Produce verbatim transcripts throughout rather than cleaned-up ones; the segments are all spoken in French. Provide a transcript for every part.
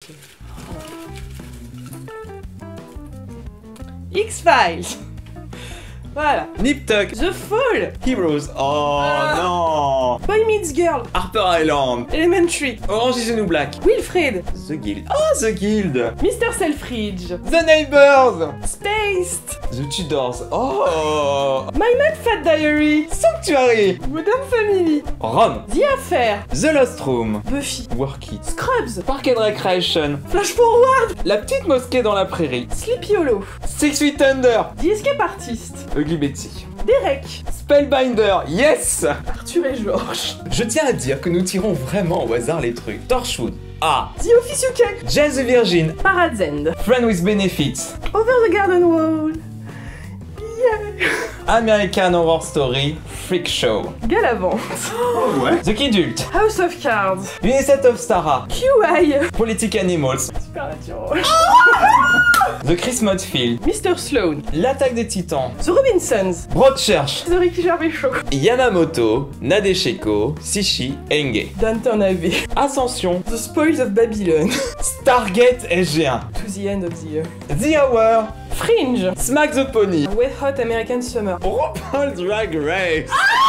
X-Files. Voilà. Nip Tuck. The Fall. Heroes. Oh Ah. non. Boy Meets Girl. Harper Island. Elementary. Orange is the New Black. Wilfred. The Guild. Oh, The Guild. Mister Selfridge. The Neighbors. Spaced. The Tudors. Oh. My Mad Fat Diary. Sanctuary. Modern Family. Rome. The Affair. The Lost Room. Buffy. Work It. Scrubs. Park and Recreation. Flash Forward. La petite mosquée dans la prairie. Sleepy Hollow. Six Feet Under. The Escape Artist. Ugly Betty. Derek. Spellbinder. Yes. Arthur et George. Je tiens à dire que nous tirons vraiment au hasard les trucs. Torchwood. Ah. The Office U K. Jazz the Virgin. Parad's End. Friend with Benefits. Over the Garden Wall. Yeah. American Horror Story. Freak Show. Galavant. Oh ouais. The Kidult. House of Cards. Unicef of Stara. Q I. Politic Animals. Supernatural. The Chris Modfield. Mister Sloan. L'attaque des titans. The Robinsons. Broadchurch. The Ricky Gervais Show. Yamamoto. Nadeshiko. Sishi. Enge. Downton Abbey. Ascension. The Spoils of Babylon. Stargate S G un. To the End of the Year. The Hour. Fringe. Smack the Pony. Wet Hot American Summer. RuPaul's Drag Race.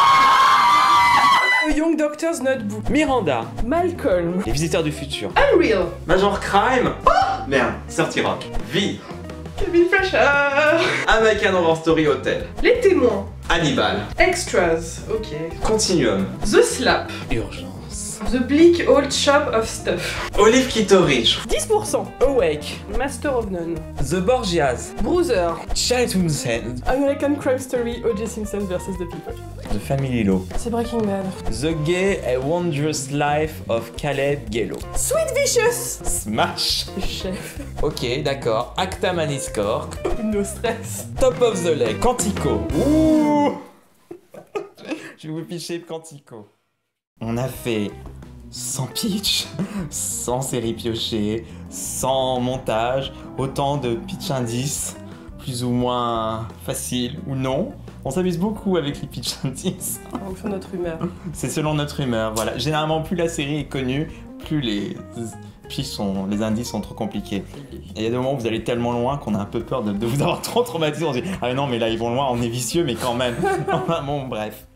A Young Doctor's Notebook. Miranda. Malcolm. Les visiteurs du futur. Unreal. Major Crime. Oh merde. Sortie Rock. V. Kevin Fletcher. American Horror Story Hotel. Les témoins. Hannibal. Extras. Ok. Continuum. The Slap. Urgence. The Bleak Old Shop of Stuff. Olive Kitteridge. dix pour cent. Awake. Master of None. The Borgias. Bruiser. Childhood's End. American Crime Story. O J Simpson versus the People. The Family Law. C'est Breaking Bad. The Gay and Wondrous Life of Caleb Gallo. Sweet Vicious. Smash. Chef. Ok, d'accord. Acta Maniscore. No stress. Top of the Lake. Quantico. Ouh. Je vais vous picher Quantico. On a fait sans pitch, sans série piochée, sans montage, autant de pitch indices, plus ou moins faciles ou non. On s'amuse beaucoup avec les pitch indices. On fait notre humeur. C'est selon notre humeur, voilà. Généralement, plus la série est connue, plus les pitchs sont, les indices sont trop compliqués. Et il y a des moments où vous allez tellement loin qu'on a un peu peur de, de vous avoir trop traumatisé. On se dit, ah non, mais là ils vont loin, on est vicieux, mais quand même. Bon, bref.